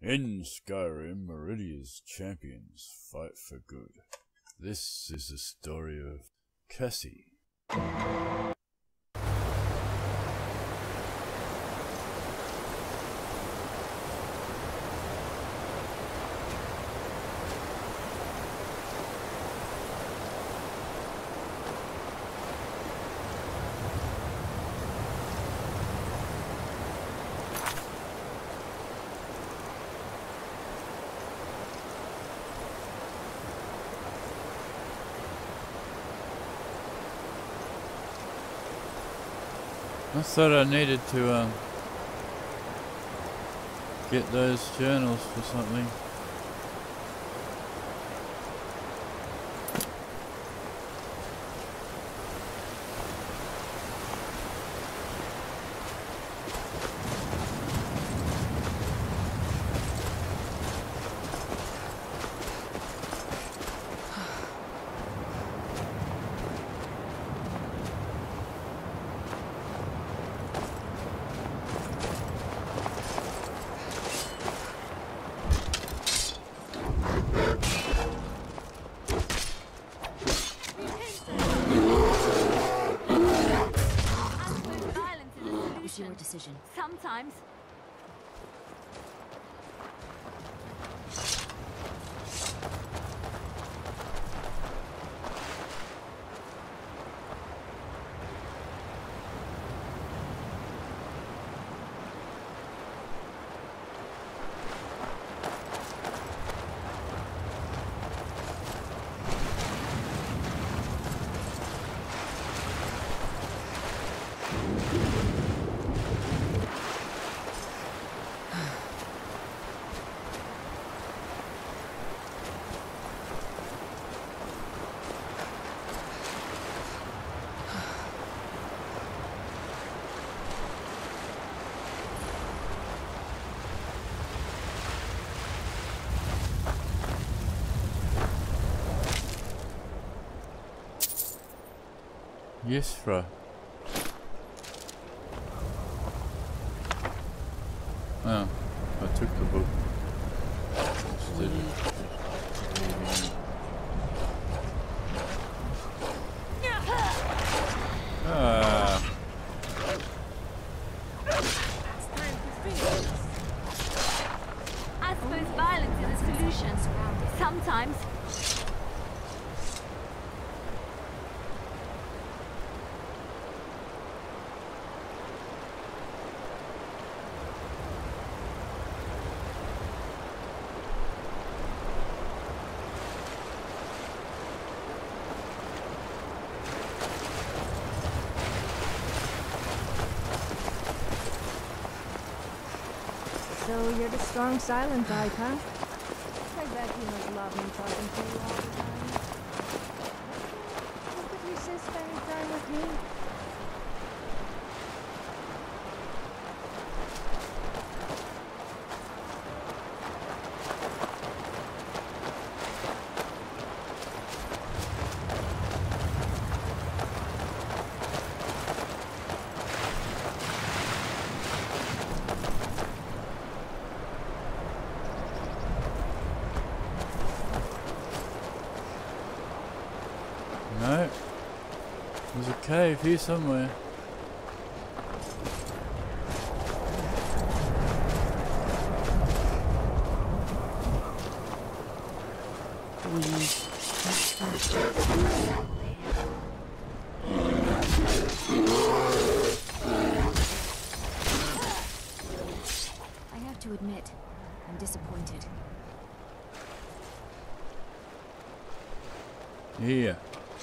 In Skyrim, Meridia's champions fight for good. This is the story of Cassie. I thought I needed to get those journals for something. Your decision. Sometimes. Yes, bro. Oh, I took the book. Instead of I suppose violence is a solution. Sometimes. So you're the strong silent type, huh? I bet you must love me talking to you all the time. Look at you since spending time with me. no. There's a cave here somewhere. I have to admit, I'm disappointed. Here.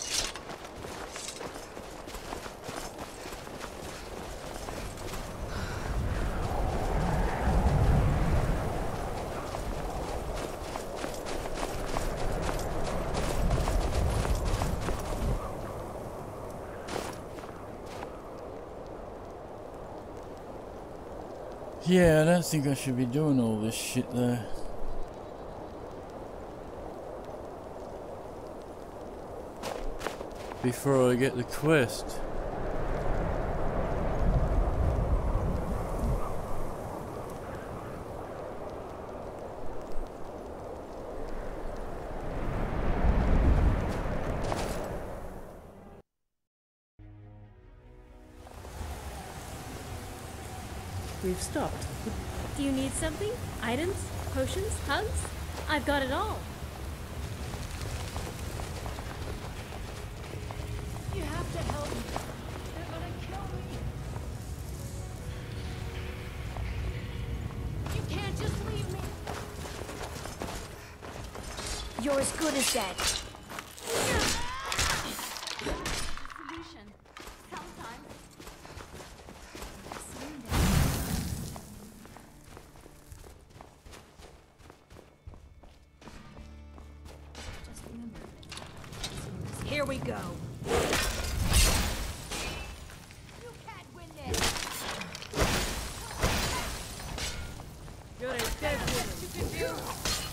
Yeah, I don't think I should be doing all this shit though. Before I get the quest. we've stopped. Do you need something? Items? Potions? Hugs? I've got it all. You have to help me. They're gonna kill me. You can't just leave me. You're as good as dead. Solution. Sometimes. Just remember. Here we go. You can't win this. You're a dead woman.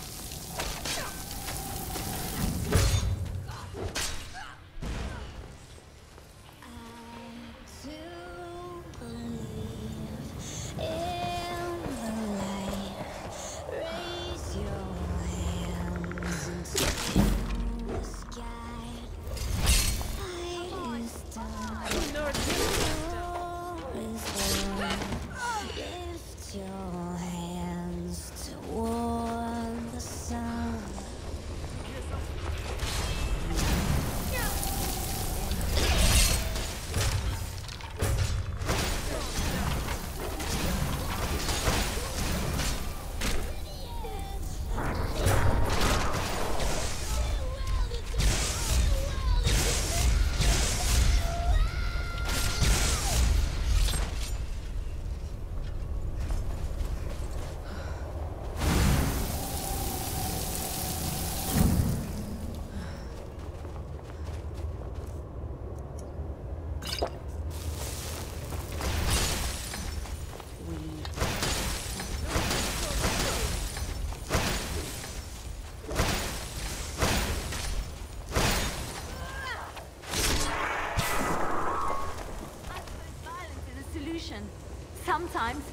Sometimes.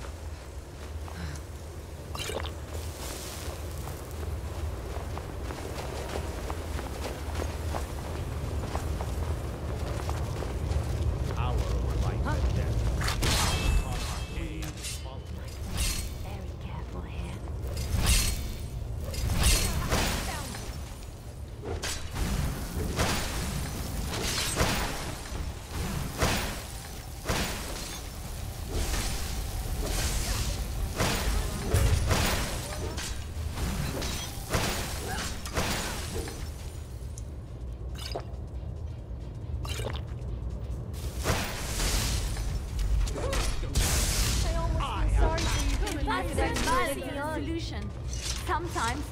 Very careful here. That's violence is a solution. Sometimes.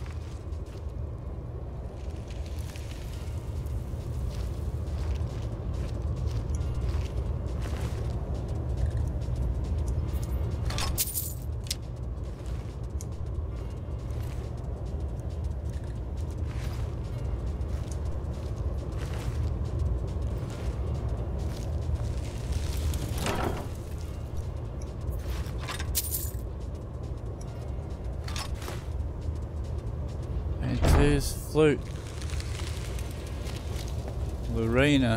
His flute. Lorena.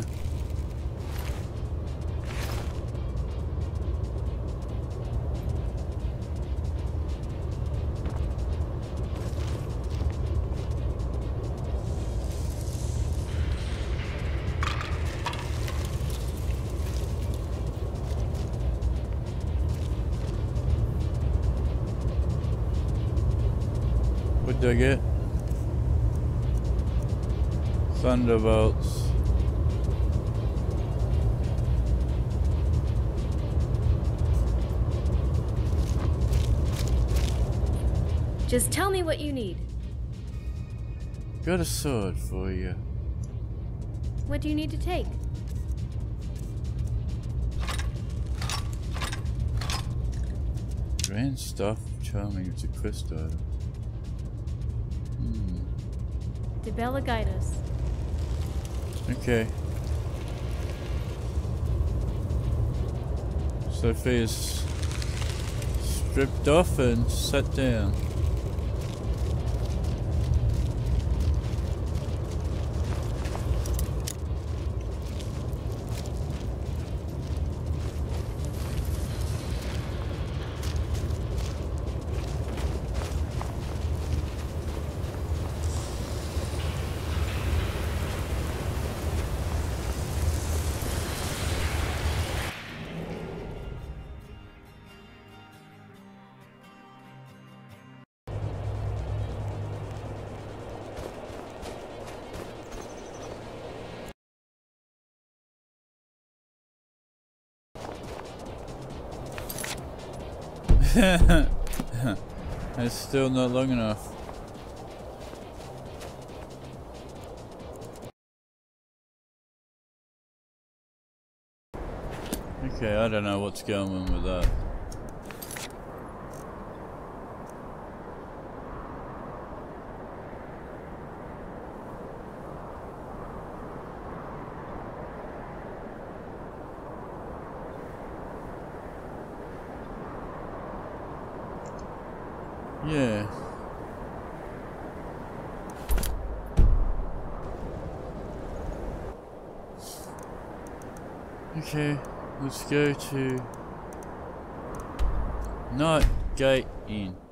What'd I get? Thunderbolts. Just tell me what you need. Got a sword for you. What do you need to take? Grand stuff. Charming. It's a quest item. Did Bella guide us? Okay. Sophia's stripped off and sat down. It's still not long enough. Okay, I don't know what's going on with that. Yeah. Okay, let's go to Night Gate Inn.